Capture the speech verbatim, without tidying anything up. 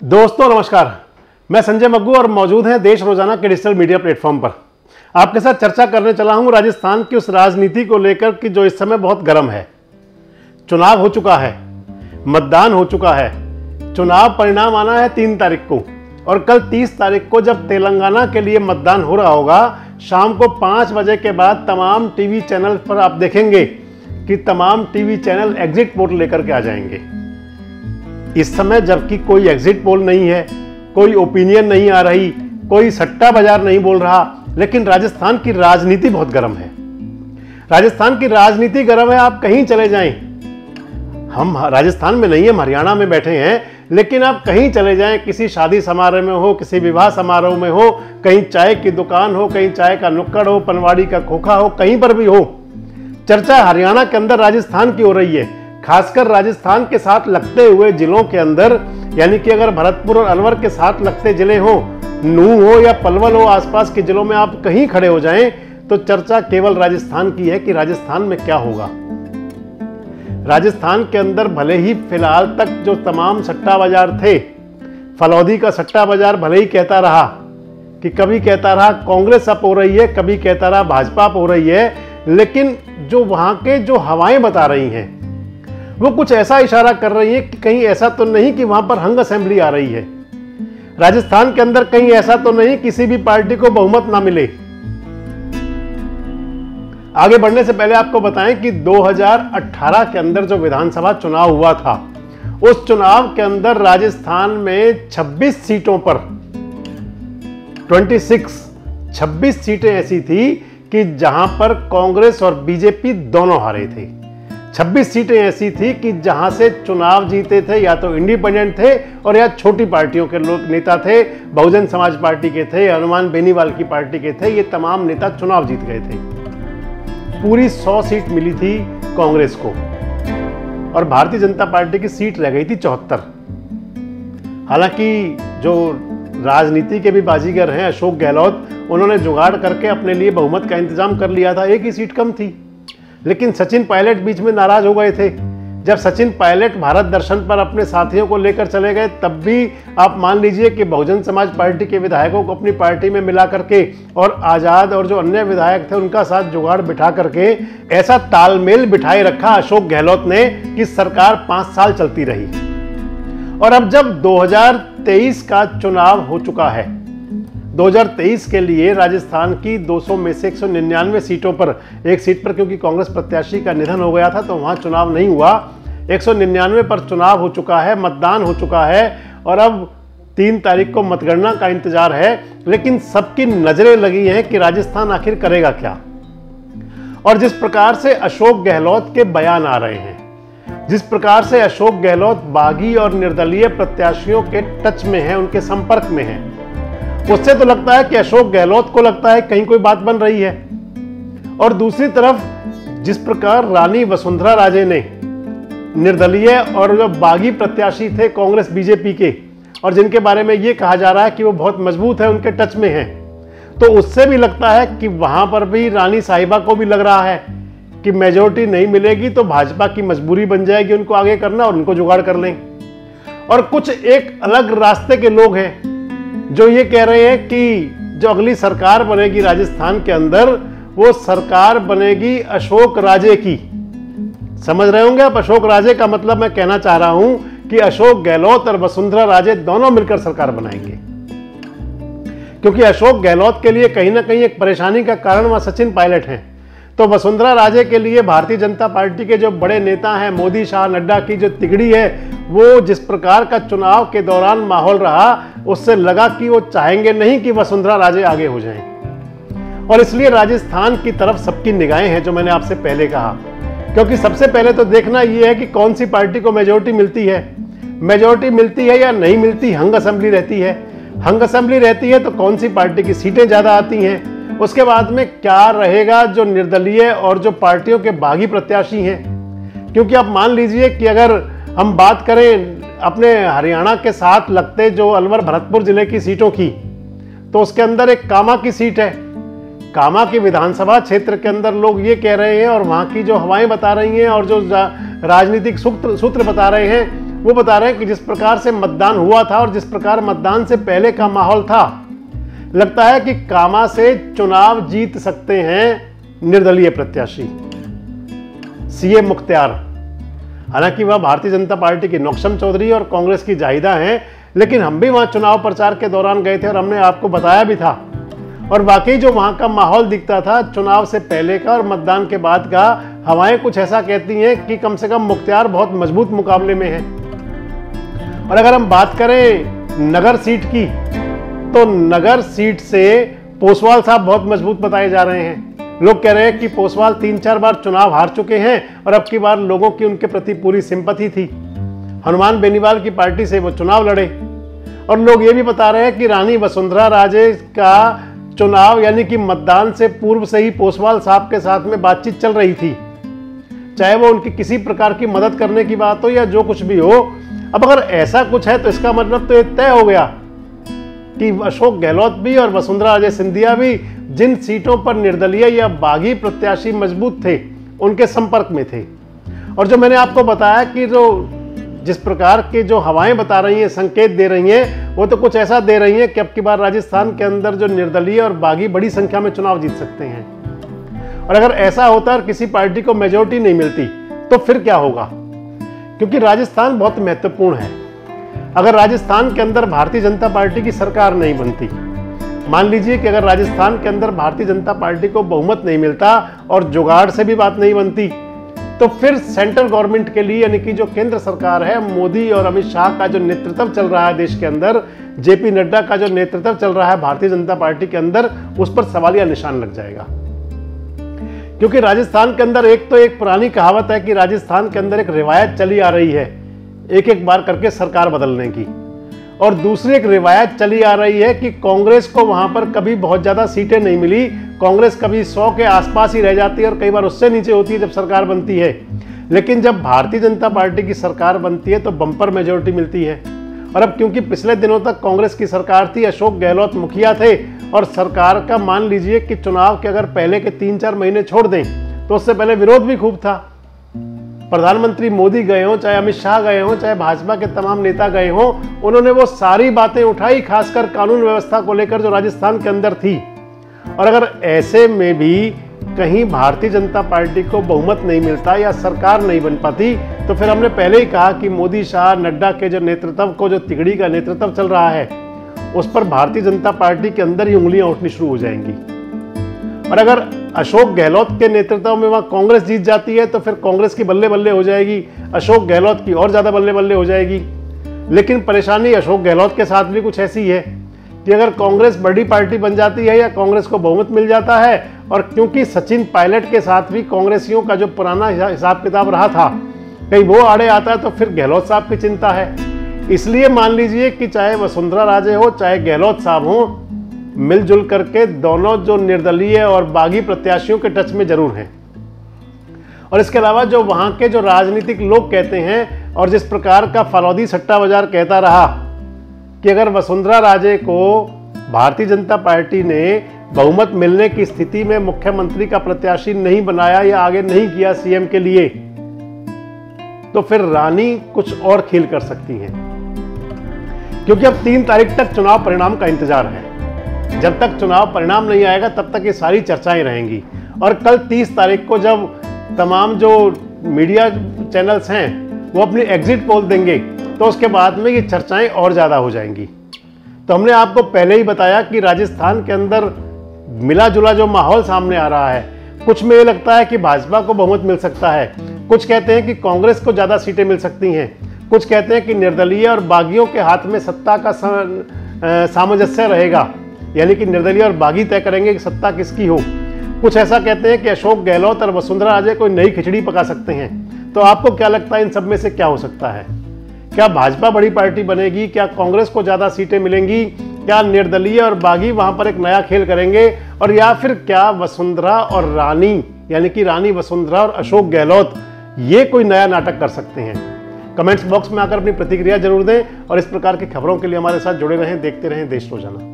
दोस्तों नमस्कार, मैं संजय मग्गू और मौजूद हैं देश रोजाना के डिजिटल मीडिया प्लेटफॉर्म पर। आपके साथ चर्चा करने चला हूं राजस्थान की उस राजनीति को लेकर कि जो इस समय बहुत गर्म है। चुनाव हो चुका है, मतदान हो चुका है, चुनाव परिणाम आना है तीन तारीख को और कल तीस तारीख को जब तेलंगाना के लिए मतदान हो रहा होगा, शाम को पाँच बजे के बाद तमाम टीवी चैनल पर आप देखेंगे कि तमाम टीवी चैनल एग्जिट पोल लेकर के आ जाएंगे। इस समय जबकि कोई एग्जिट पोल नहीं है, कोई ओपिनियन नहीं आ रही, कोई सट्टा बाजार नहीं बोल रहा, लेकिन राजस्थान की राजनीति बहुत गर्म है। राजस्थान की राजनीति गर्म है, आप कहीं चले जाएं। हम राजस्थान में नहीं है, हरियाणा में बैठे हैं, लेकिन आप कहीं चले जाएं, किसी शादी समारोह में हो, किसी विवाह समारोह में हो, कहीं चाय की दुकान हो, कहीं चाय का नुक्कड़ हो, पनवाड़ी का खोखा हो, कहीं पर भी हो, चर्चा हरियाणा के अंदर राजस्थान की हो रही है। खासकर राजस्थान के साथ लगते हुए जिलों के अंदर, यानी कि अगर भरतपुर और अलवर के साथ लगते जिले हो, नूंह हो या पलवल हो, आसपास के जिलों में आप कहीं खड़े हो जाएं तो चर्चा केवल राजस्थान की है कि राजस्थान में क्या होगा। राजस्थान के अंदर भले ही फिलहाल तक जो तमाम सट्टा बाजार थे, फलौदी का सट्टा बाजार भले ही कहता रहा कि कभी कहता रहा कांग्रेस अप हो रही है, कभी कहता रहा भाजपा अप हो रही है, लेकिन जो वहां के जो हवाएं बता रही हैं वो कुछ ऐसा इशारा कर रही है कि कहीं ऐसा तो नहीं कि वहां पर हंग असेंबली आ रही है। राजस्थान के अंदर कहीं ऐसा तो नहीं किसी भी पार्टी को बहुमत ना मिले। आगे बढ़ने से पहले आपको बताएं कि दो हज़ार अठारह के अंदर जो विधानसभा चुनाव हुआ था, उस चुनाव के अंदर राजस्थान में छब्बीस सीटों पर छब्बीस छब्बीस सीटें ऐसी थी कि जहां पर कांग्रेस और बीजेपी दोनों हारे थे। छब्बीस सीटें ऐसी थी कि जहां से चुनाव जीते थे या तो इंडिपेंडेंट थे और या छोटी पार्टियों के लोग नेता थे, बहुजन समाज पार्टी के थे, हनुमान बेनीवाल की पार्टी के थे, ये तमाम नेता चुनाव जीत गए थे। पूरी सौ सीट मिली थी कांग्रेस को और भारतीय जनता पार्टी की सीट रह गई थी चौहत्तर। हालांकि जो राजनीति के भी बाजीगर हैं अशोक गहलोत, उन्होंने जुगाड़ करके अपने लिए बहुमत का इंतजाम कर लिया था, एक ही सीट कम थी। लेकिन सचिन पायलट बीच में नाराज हो गए थे। जब सचिन पायलट भारत दर्शन पर अपने साथियों को लेकर चले गए, तब भी आप मान लीजिए कि बहुजन समाज पार्टी के विधायकों को अपनी पार्टी में मिला करके और आजाद और जो अन्य विधायक थे उनका साथ जुगाड़ बिठा करके ऐसा तालमेल बिठाए रखा अशोक गहलोत ने कि सरकार पांच साल चलती रही। और अब जब दो हज़ार तेईस का चुनाव हो चुका है, दो हज़ार तेईस के लिए राजस्थान की दो सौ में से एक सौ निन्यानवे सीटों पर, एक सीट पर क्योंकि कांग्रेस प्रत्याशी का निधन हो गया था तो वहां चुनाव नहीं हुआ, एक सौ निन्यानवे पर चुनाव हो चुका है, मतदान हो चुका है और अब तीन तारीख को मतगणना का इंतजार है। लेकिन सबकी नजरें लगी हैं कि राजस्थान आखिर करेगा क्या। और जिस प्रकार से अशोक गहलोत के बयान आ रहे हैं, जिस प्रकार से अशोक गहलोत बागी और निर्दलीय प्रत्याशियों के टच में है, उनके संपर्क में है, उससे तो लगता है कि अशोक गहलोत को लगता है कहीं कोई बात बन रही है। और दूसरी तरफ जिस प्रकार रानी वसुंधरा राजे ने निर्दलीय और जो बागी प्रत्याशी थे कांग्रेस बीजेपी के, और जिनके बारे में यह कहा जा रहा है कि वो बहुत मजबूत है, उनके टच में है, तो उससे भी लगता है कि वहां पर भी रानी साहिबा को भी लग रहा है कि मेजोरिटी नहीं मिलेगी तो भाजपा की मजबूरी बन जाएगी उनको आगे करना और उनको जुगाड़ कर लें। और कुछ एक अलग रास्ते के लोग हैं जो ये कह रहे हैं कि जो अगली सरकार बनेगी राजस्थान के अंदर, वो सरकार बनेगी अशोक राजे की। समझ रहे होंगे आप, अशोक राजे का मतलब मैं कहना चाह रहा हूं कि अशोक गहलोत और वसुंधरा राजे दोनों मिलकर सरकार बनाएंगे। क्योंकि अशोक गहलोत के लिए कहीं ना कहीं एक परेशानी का कारण वहां सचिन पायलट हैं, तो वसुंधरा राजे के लिए भारतीय जनता पार्टी के जो बड़े नेता हैं, मोदी, शाह, नड्डा की जो तिगड़ी है, वो जिस प्रकार का चुनाव के दौरान माहौल रहा, उससे लगा कि वो चाहेंगे नहीं कि वसुंधरा राजे आगे हो जाएं। और इसलिए राजस्थान की तरफ सबकी निगाहें हैं, जो मैंने आपसे पहले कहा। क्योंकि सबसे पहले तो देखना यह है कि कौन सी पार्टी को मेजोरिटी मिलती है, मेजोरिटी मिलती है या नहीं मिलती, हंग असेंबली रहती है, हंग असेंबली रहती है तो कौन सी पार्टी की सीटें ज्यादा आती हैं, उसके बाद में क्या रहेगा जो निर्दलीय और जो पार्टियों के बागी प्रत्याशी हैं। क्योंकि आप मान लीजिए कि अगर हम बात करें अपने हरियाणा के साथ लगते जो अलवर भरतपुर जिले की सीटों की, तो उसके अंदर एक कामा की सीट है। कामा की विधानसभा क्षेत्र के अंदर लोग ये कह रहे हैं और वहां की जो हवाएं बता रही हैं और जो राजनीतिक सूत्र सूत्र बता रहे हैं वो बता रहे हैं कि जिस प्रकार से मतदान हुआ था और जिस प्रकार मतदान से पहले का माहौल था, लगता है कि कामा से चुनाव जीत सकते हैं निर्दलीय प्रत्याशी सीए मुख्तियार। हालांकि वह भारतीय जनता पार्टी की नौक्षम चौधरी और कांग्रेस की जाहिदा हैं, लेकिन हम भी वहां चुनाव प्रचार के दौरान गए थे और हमने आपको बताया भी था, और वाकई जो वहां का माहौल दिखता था चुनाव से पहले का और मतदान के बाद का, हवाएं कुछ ऐसा कहती हैं कि कम से कम मुख्तियार बहुत मजबूत मुकाबले में है। और अगर हम बात करें नगर सीट की, तो नगर सीट से पोसवाल साहब बहुत मजबूत बताए जा रहे हैं। लोग कह रहे हैं कि पोसवाल तीन चार बार चुनाव हार चुके हैं और अब की बार लोगों की उनके प्रति पूरी सिंपैथी थी। हनुमान बेनीवाल की पार्टी से वो चुनाव लड़े, और लोग ये भी बता रहे हैं कि रानी वसुंधरा राजे का चुनाव यानी कि मतदान से पूर्व से ही पोसवाल साहब के साथ में बातचीत चल रही थी, चाहे वो उनकी किसी प्रकार की मदद करने की बात हो या जो कुछ भी हो। अब अगर ऐसा कुछ है तो इसका मतलब तो ये तय हो गया कि अशोक गहलोत भी और वसुंधरा राजे सिंधिया भी जिन सीटों पर निर्दलीय या बागी प्रत्याशी मजबूत थे उनके संपर्क में थे। और जो मैंने आपको बताया कि जो जिस प्रकार के जो हवाएं बता रही हैं, संकेत दे रही हैं, वो तो कुछ ऐसा दे रही हैं कि अब की बार राजस्थान के अंदर जो निर्दलीय और बागी बड़ी संख्या में चुनाव जीत सकते हैं। और अगर ऐसा होता और किसी पार्टी को मेजोरिटी नहीं मिलती तो फिर क्या होगा, क्योंकि राजस्थान बहुत महत्वपूर्ण है। अगर राजस्थान के अंदर भारतीय जनता पार्टी की सरकार नहीं बनती, मान लीजिए कि अगर राजस्थान के अंदर भारतीय जनता पार्टी को बहुमत नहीं मिलता और जुगाड़ से भी बात नहीं बनती, तो फिर सेंट्रल गवर्नमेंट के लिए यानी कि जो केंद्र सरकार है, मोदी और अमित शाह का जो नेतृत्व चल रहा है देश के अंदर, जेपी नड्डा का जो नेतृत्व चल रहा है भारतीय जनता पार्टी के अंदर, उस पर सवालिया निशान लग जाएगा। क्योंकि राजस्थान के अंदर एक तो एक पुरानी कहावत है कि राजस्थान के अंदर एक रिवायत चली आ रही है एक एक बार करके सरकार बदलने की, और दूसरी एक रिवायत चली आ रही है कि कांग्रेस को वहां पर कभी बहुत ज्यादा सीटें नहीं मिली, कांग्रेस कभी सौ के आसपास ही रह जाती है और कई बार उससे नीचे होती है जब सरकार बनती है। लेकिन जब भारतीय जनता पार्टी की सरकार बनती है तो बंपर मेजोरिटी मिलती है। और अब क्योंकि पिछले दिनों तक कांग्रेस की सरकार थी, अशोक गहलोत मुखिया थे, और सरकार का मान लीजिए कि चुनाव के अगर पहले के तीन चार महीने छोड़ दें तो उससे पहले विरोध भी खूब था। प्रधानमंत्री मोदी गए हों, चाहे अमित शाह गए हों, चाहे भाजपा के तमाम नेता गए हों, उन्होंने वो सारी बातें उठाई, खासकर कानून व्यवस्था को लेकर जो राजस्थान के अंदर थी। और अगर ऐसे में भी कहीं भारतीय जनता पार्टी को बहुमत नहीं मिलता या सरकार नहीं बन पाती, तो फिर हमने पहले ही कहा कि मोदी शाह नड्डा के जो नेतृत्व को, जो तिगड़ी का नेतृत्व चल रहा है, उस पर भारतीय जनता पार्टी के अंदर ही उंगलियां उठनी शुरू हो जाएंगी। और अगर अशोक गहलोत के नेतृत्व में वहां कांग्रेस जीत जाती है तो फिर कांग्रेस की बल्ले बल्ले हो जाएगी, अशोक गहलोत की और ज्यादा बल्ले बल्ले हो जाएगी। लेकिन परेशानी अशोक गहलोत के साथ भी कुछ ऐसी है कि अगर कांग्रेस बड़ी पार्टी बन जाती है या कांग्रेस को बहुमत मिल जाता है, और क्योंकि सचिन पायलट के साथ भी कांग्रेसियों का जो पुराना हिसाब किताब रहा था, कहीं वो आड़े आता है तो फिर गहलोत साहब की चिंता है। इसलिए मान लीजिए कि चाहे वसुंधरा राजे हो चाहे गहलोत साहब हो, मिलजुल करके दोनों जो निर्दलीय और बागी प्रत्याशियों के टच में जरूर हैं। और इसके अलावा जो वहां के जो राजनीतिक लोग कहते हैं, और जिस प्रकार का फलौदी सट्टा बाजार कहता रहा कि अगर वसुंधरा राजे को भारतीय जनता पार्टी ने बहुमत मिलने की स्थिति में मुख्यमंत्री का प्रत्याशी नहीं बनाया या आगे नहीं किया सीएम के लिए, तो फिर रानी कुछ और खेल कर सकती हैं। क्योंकि अब तीन तारीख तक चुनाव परिणाम का इंतजार है। जब तक चुनाव परिणाम नहीं आएगा तब तक ये सारी चर्चाएं रहेंगी। और कल तीस तारीख को जब तमाम जो मीडिया चैनल्स हैं वो अपनी एग्जिट पोल देंगे, तो उसके बाद में ये चर्चाएं और ज़्यादा हो जाएंगी। तो हमने आपको पहले ही बताया कि राजस्थान के अंदर मिला जुला जो माहौल सामने आ रहा है, कुछ में ये लगता है कि भाजपा को बहुमत मिल सकता है, कुछ कहते हैं कि कांग्रेस को ज़्यादा सीटें मिल सकती हैं, कुछ कहते हैं कि निर्दलीय और बागियों के हाथ में सत्ता का सामंजस्य रहेगा, यानी कि निर्दलीय और बागी तय करेंगे कि सत्ता किसकी हो। कुछ ऐसा कहते हैं कि अशोक गहलोत और वसुंधरा राजे कोई नई खिचड़ी पका सकते हैं। तो आपको क्या लगता है इन सब में से क्या हो सकता है? क्या भाजपा बड़ी पार्टी बनेगी? क्या कांग्रेस को ज्यादा सीटें मिलेंगी? क्या निर्दलीय और बागी वहां पर एक नया खेल करेंगे? और या फिर क्या वसुंधरा और रानी यानी कि रानी वसुंधरा और अशोक गहलोत ये कोई नया नाटक कर सकते हैं? कमेंट्स बॉक्स में आकर अपनी प्रतिक्रिया जरूर दें और इस प्रकार की खबरों के लिए हमारे साथ जुड़े रहें, देखते रहें देश रोजाना।